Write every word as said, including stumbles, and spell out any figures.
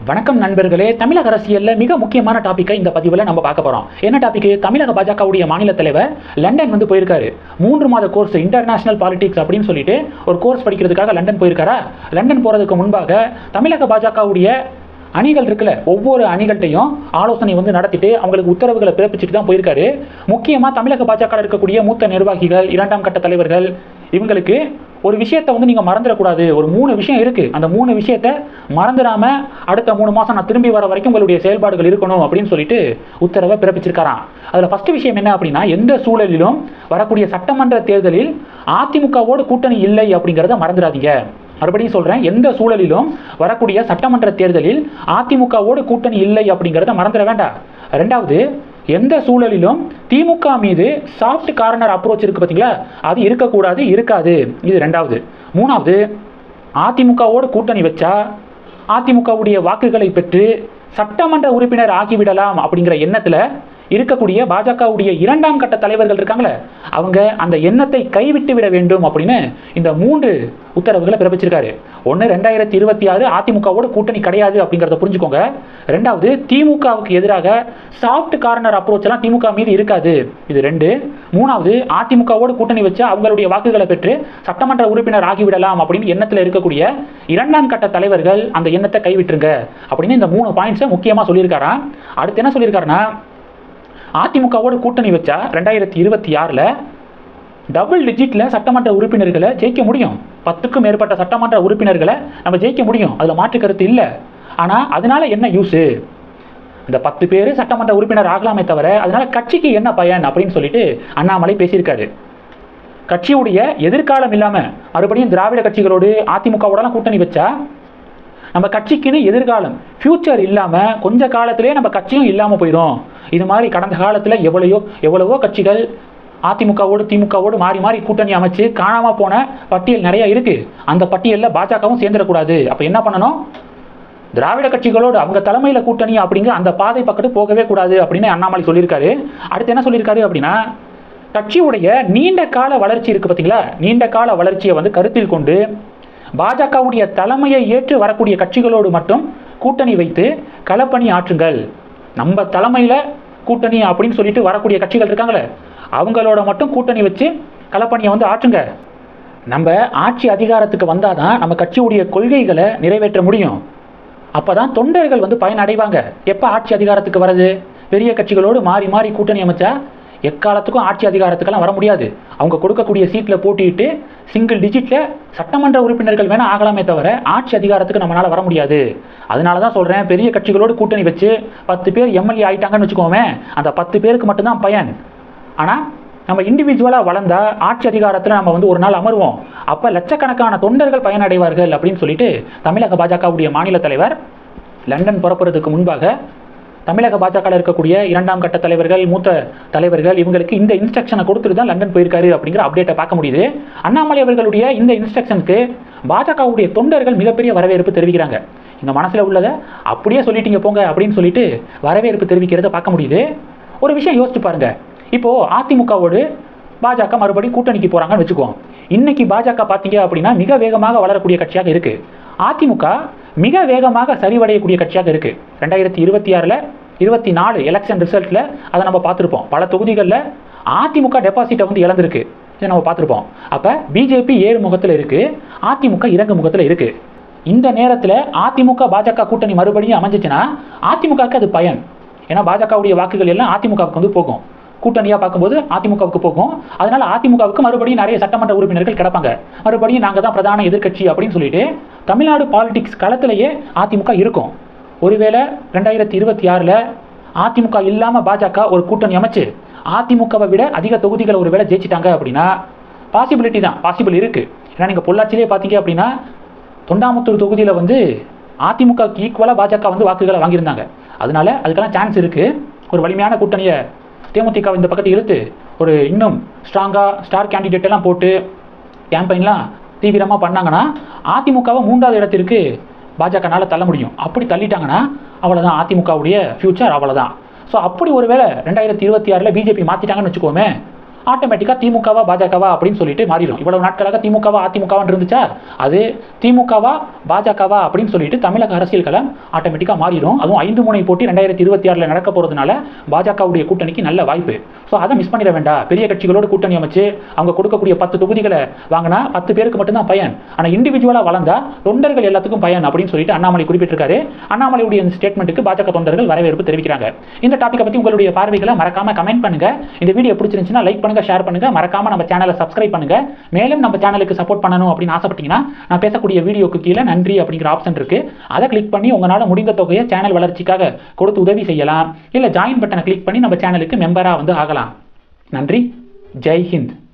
வணக்கம் நண்பர்களே. தமிழக அரசியலில் மிக முக்கியமான டாப்பிக்கை இந்த பதிவில் நம்ம பார்க்க போகிறோம். என்ன டாபிக்? தமிழக பாஜகவுடைய மாநில தலைவர் லண்டன் வந்து போயிருக்காரு. மூன்று மாத கோர்ஸ் இன்டர்நேஷனல் பாலிடிக்ஸ் அப்படின்னு சொல்லிட்டு ஒரு கோர்ஸ் படிக்கிறதுக்காக லண்டன் போயிருக்காரா. லண்டன் போகிறதுக்கு முன்பாக தமிழக பாஜகவுடைய அணிகள் இருக்குல்ல, ஒவ்வொரு அணிகள்கிட்டையும் ஆலோசனை வந்து நடத்திட்டு அவங்களுக்கு உத்தரவுகளை பிறப்பிச்சுட்டு தான் போயிருக்காரு. முக்கியமாக தமிழக பாஜக இருக்கக்கூடிய மூத்த நிர்வாகிகள், இரண்டாம் கட்ட தலைவர்கள், இவங்களுக்கு ஒரு விஷயத்தை வந்து நீங்கள் மறந்துடக்கூடாது. ஒரு மூணு விஷயம் இருக்குது. அந்த மூணு விஷயத்தை மறந்துடாமல் அடுத்த மூணு மாதம் நான் திரும்பி வர வரைக்கும் உங்களுடைய செயல்பாடுகள் இருக்கணும் அப்படின்னு சொல்லிட்டு உத்தரவை பிறப்பிச்சிருக்காராம். அதில் ஃபஸ்ட்டு விஷயம் என்ன அப்படின்னா, எந்த சூழலிலும் வரக்கூடிய சட்டமன்ற தேர்தலில் அதிமுகவோடு கூட்டணி இல்லை அப்படிங்கிறத மறந்துடாதீங்க. மறுபடியும் சொல்கிறேன், எந்த சூழலிலும் வரக்கூடிய சட்டமன்ற தேர்தலில் அதிமுகவோடு கூட்டணி இல்லை அப்படிங்கிறத மறந்துட வேண்டாம். ரெண்டாவது, எந்த சூழலிலும் திமுக மீது சாஃப்ட் கார்னர் அப்ரோச் இருக்கு பார்த்தீங்களா, அது இருக்கக்கூடாது, இருக்காது. இது ரெண்டாவது. மூணாவது, அதிமுகவோடு கூட்டணி வச்சா அதிமுகவுடைய வாக்குகளை பெற்று சட்டமன்ற உறுப்பினர் ஆகிவிடலாம் அப்படிங்கிற எண்ணத்தில் இருக்கக்கூடிய பாஜகவுடைய இரண்டாம் கட்ட தலைவர்கள் இருக்காங்களே, அவங்க அந்த எண்ணத்தை கைவிட்டு விட வேண்டும் அப்படின்னு இந்த மூன்று உத்தரவுகளை பிறப்பிச்சிருக்காரு. ஒன்று, ரெண்டாயிரத்தி இருபத்தி ஆறு அதிமுகவோட கூட்டணி கிடையாது அப்படிங்கிறத புரிஞ்சுக்கோங்க. ரெண்டாவது, திமுகவுக்கு எதிராக சாஃப்ட் கார்னர் அப்ரோச் எல்லாம் திமுக மீது இருக்காது. இது ரெண்டு. மூணாவது, அதிமுகவோடு கூட்டணி வச்சு அவங்களுடைய வாக்குகளை பெற்று சட்டமன்ற உறுப்பினர் ஆகிவிடலாம் அப்படின்னு எண்ணத்தில் இருக்கக்கூடிய இரண்டாம் கட்ட தலைவர்கள் அந்த எண்ணத்தை கைவிட்டுருங்க அப்படின்னு இந்த மூணு பாயிண்ட்ஸை முக்கியமாக சொல்லியிருக்காராம். அடுத்து என்ன சொல்லியிருக்காருன்னா, அதிமுகவோடு கூட்டணி வச்சா ரெண்டாயிரத்தி இருபத்தி ஆறில் டபுள் டிஜிட்டில் சட்டமன்ற உறுப்பினர்களை ஜெயிக்க முடியும். பத்துக்கும் மேற்பட்ட சட்டமன்ற உறுப்பினர்களை நம்ம ஜெயிக்க முடியும், அதில் மாற்று கருத்து இல்லை. ஆனால் அதனால என்ன யூஸு? இந்த பத்து பேர் சட்டமன்ற உறுப்பினர் ஆகலாமே தவிர அதனால கட்சிக்கு என்ன பயன் அப்படின்னு சொல்லிட்டு அண்ணாமலை பேசியிருக்காரு. கட்சியுடைய எதிர்காலம் இல்லாமல் மறுபடியும் திராவிட கட்சிகளோடு அதிமுகவோடலாம் கூட்டணி வச்சா நம்ம கட்சிக்குன்னு எதிர்காலம், ஃபியூச்சர் இல்லாமல் கொஞ்ச காலத்திலே நம்ம கட்சியும் இல்லாமல் போயிடும். இது மாதிரி கடந்த காலத்தில் எவ்வளையோ எவ்வளவோ கட்சிகள் அதிமுகவோடு திமுகவோடு மாறி மாறி கூட்டணி அமைச்சு காணாமல் போன பட்டியல் நிறைய இருக்குது. அந்த பட்டியலில் பாஜகவும் சேர்ந்துடக்கூடாது. அப்போ என்ன பண்ணணும்? திராவிட கட்சிகளோடு அவங்க தலைமையில் கூட்டணி அப்படிங்கிற அந்த பாதை பக்கத்து போகவே கூடாது அப்படின்னு அண்ணாமலை சொல்லியிருக்காரு. அடுத்து என்ன சொல்லியிருக்காரு அப்படின்னா, கட்சியுடைய நீண்ட கால வளர்ச்சி இருக்குது பார்த்தீங்களா, நீண்ட கால வளர்ச்சியை வந்து கருத்தில் கொண்டு பாஜகவுடைய தலைமையை ஏற்று வரக்கூடிய கட்சிகளோடு மட்டும் கூட்டணி வைத்து களப்பணி ஆற்றுங்கள். நம்ம தலைமையில் கூட்டணி அப்படின்னு சொல்லிட்டு வரக்கூடிய கட்சிகள் இருக்காங்களே, அவங்களோட மட்டும் கூட்டணி வச்சு களப்பணியை வந்து ஆற்றுங்க. நம்ம ஆட்சி அதிகாரத்துக்கு வந்தால் தான் நம்ம கட்சியுடைய கொள்கைகளை நிறைவேற்ற முடியும். அப்போ தான் தொண்டர்கள் வந்து பயனடைவாங்க. எப்போ ஆட்சி அதிகாரத்துக்கு வர்றது? பெரிய கட்சிகளோடு மாறி மாறி கூட்டணி அமைச்சா எக்காலத்துக்கும் ஆட்சி அதிகாரத்துக்கெல்லாம் வர முடியாது. அவங்க கொடுக்கக்கூடிய சீட்டில் போட்டிட்டு சிங்கிள் டிஜிட்டில் சட்டமன்ற உறுப்பினர்கள் வேணால் ஆகலாமே தவிர ஆட்சி அதிகாரத்துக்கு நம்மளால் வர முடியாது. அதனால தான் சொல்கிறேன், பெரிய கட்சிகளோடு கூட்டணி வச்சு பத்து பேர் எம்எல்ஏ ஆகிட்டாங்கன்னு வச்சுக்கோமே, அந்த பத்து பேருக்கு மட்டும்தான் பயன். ஆனால் நம்ம இண்டிவிஜுவலாக வளர்ந்தா ஆட்சி அதிகாரத்தில் நம்ம வந்து ஒரு நாள் அமர்வோம். அப்போ லட்சக்கணக்கான தொண்டர்கள் பயனடைவார்கள் அப்படின்னு சொல்லிட்டு தமிழக பாஜகவுடைய மாநில தலைவர் லண்டன் புறப்படுறதுக்கு முன்பாக தமிழக பாஜகவில் இருக்கக்கூடிய இரண்டாம் கட்ட தலைவர்கள், மூத்த தலைவர்கள், இவங்களுக்கு இந்த இன்ஸ்ட்ரக்ஷனை கொடுத்துட்டு தான் லண்டன் போயிருக்காரு அப்படிங்கிற அப்டேட்டை பார்க்க முடியுது. அண்ணாமலை அவர்களுடைய இந்த இன்ஸ்ட்ரக்ஷனுக்கு பாஜகவுடைய தொண்டர்கள் மிகப்பெரிய வரவேற்பு தெரிவிக்கிறாங்க. எங்கள் மனசில் உள்ளதை அப்படியே சொல்லிட்டீங்க போங்க அப்படின்னு சொல்லிட்டு வரவேற்பு தெரிவிக்கிறத பார்க்க முடியுது. ஒரு விஷயம் யோசிச்சு பாருங்க, இப்போது அதிமுகவோடு பாஜக மறுபடியும் கூட்டணிக்கு போகிறாங்கன்னு வச்சுக்குவோம். இன்னைக்கு பாஜக பார்த்தீங்க அப்படின்னா மிக வேகமாக வளரக்கூடிய கட்சியாக இருக்குது. அதிமுக மிக வேகமாக சரிவடையக்கூடிய கட்சியாக இருக்குது. ரெண்டாயிரத்தி இருபத்தி ஆறில் இருபத்தி நாலு எலெக்ஷன் ரிசல்ட்டில் அதை நம்ம பார்த்துருப்போம். பல தொகுதிகளில் அதிமுக டெபாசிட்டை வந்து இழந்திருக்கு, இதை நம்ம பார்த்துருப்போம். அப்போ பிஜேபி ஏழு முகத்தில் இருக்குது, அதிமுக இறங்கு முகத்தில் இருக்குது. இந்த நேரத்தில் அதிமுக பாஜக கூட்டணி மறுபடியும் அமைஞ்சிச்சுன்னா அதிமுகவுக்கு அது பயன். ஏன்னா பாஜகவுடைய வாக்குகள் எல்லாம் அதிமுகவுக்கு வந்து போகும். கூட்டணியாக பார்க்கும்போது அதிமுகவுக்கு போகும். அதனால் அதிமுகவுக்கு மறுபடியும் நிறைய சட்டமன்ற உறுப்பினர்கள் கிடப்பாங்க. மறுபடியும் நாங்கள் தான் பிரதான எதிர்க்கட்சி அப்படின்னு சொல்லிட்டு தமிழ்நாடு பாலிடிக்ஸ் களத்திலேயே அதிமுக இருக்கும். ஒருவேளை ரெண்டாயிரத்தி இருபத்தி ஆறில் அதிமுக இல்லாமல் பாஜக ஒரு கூட்டணி அமைச்சு அதிமுகவை விட அதிக தொகுதிகளை ஒரு வேளை ஜெயிச்சிட்டாங்க அப்படின்னா பாசிபிலிட்டி தான், பாசிபிள் இருக்குது. ஏன்னா நீங்கள் பொள்ளாச்சியிலே பார்த்தீங்க அப்படின்னா தொண்டாமுத்தூர் தொகுதியில் வந்து அதிமுகவுக்கு ஈக்குவலாக பாஜக வந்து வாக்குகளை வாங்கியிருந்தாங்க. அதனால அதுக்கெல்லாம் சான்ஸ் இருக்குது. ஒரு வலிமையான கூட்டணியை தேமுதிக இந்த பக்கத்தை இழுத்து ஒரு இன்னும் ஸ்ட்ராங்காக ஸ்டார் கேண்டிடேட் எல்லாம் போட்டு கேம்பெயின்லாம் தீவிரமாக பண்ணாங்கன்னா அதிமுகவை மூன்றாவது இடத்திற்கு பாஜகனால் தள்ள முடியும். அப்படி தள்ளிட்டாங்கன்னா அவ்வளோதான், அதிமுகவுடைய ஃபியூச்சர் அவ்வளோதான். ஸோ அப்படி ஒரு வேளை ரெண்டாயிரத்தி இருபத்தி ஆறில் பிஜேபி மாற்றிட்டாங்கன்னு வச்சுக்கோமே, ஆட்டோமேட்டிக்காக திமுகவா பாஜகவா அப்படின்னு சொல்லிட்டு மாறிடும். இவ்வளவு நாட்களாக திமுகவா அதிமுகவான்னு இருந்துச்சா, அது திமுகவா பாஜகவா அப்படின்னு சொல்லிட்டு தமிழக அரசியல் களம் ஆட்டோமேட்டிக்காக மாறிடும். அதுவும் ஐந்து முனை போட்டி ரெண்டாயிரத்தி இருபத்தி ஆறில் நடக்க போகிறதுனால பாஜகவுடைய கூட்டணிக்கு நல்ல வாய்ப்பு. ஸோ அதை மிஸ் பண்ணிட வேண்டாம். பெரிய கட்சிகளோடு கூட்டணி அமைச்சு அவங்க கொடுக்கக்கூடிய பத்து தொகுதிகளை வாங்கினா பத்து பேருக்கு மட்டும்தான் பயன். ஆனால் இண்டிவிஜுவலாக வளர்ந்தா தொண்டர்கள் எல்லாத்துக்கும் பயன் அப்படின்னு சொல்லிட்டு அண்ணாமலை குறிப்பிட்டிருக்காரு. அண்ணாமலையுடைய இந்த ஸ்டேட்மெண்ட்டுக்கு பாஜக தொண்டர்கள் வரவேற்பு தெரிவிக்கிறாங்க. இந்த டாபிக்கை பற்றி உங்களுடைய பார்வைகளை மறக்காம கமெண்ட் பண்ணுங்க. இந்த வீடியோ பிடிச்சிருந்துச்சுன்னா லைக் பண்ணுங்க, ஷேர் பண்ணுங்க, மறக்காம நம்ம சேனலை சப்ஸ்கிரைப் பண்ணுங்க. மேலும் நம்ம சேனலுக்கு சப்போர்ட் பண்ணணும் அப்படின்னு ஆசைப்பட்டீங்கன்னா நான் பேசக்கூடிய வீடியோக்கு கீழே நன்றி அப்படிங்கிற ஆப்ஷன் இருக்கு. அதை கிளிக் பண்ணி உங்களால் முடிந்த தொகையை சேனல் வளர்ச்சிக்காக கொடுத்து உதவி செய்யலாம். இல்லை ஜாயின் பட்டனை கிளிக் பண்ணி நம்ம சேனலுக்கு மெம்பராக வந்து ஆகலாம். நன்றி. ஜெய் ஹிந்த்.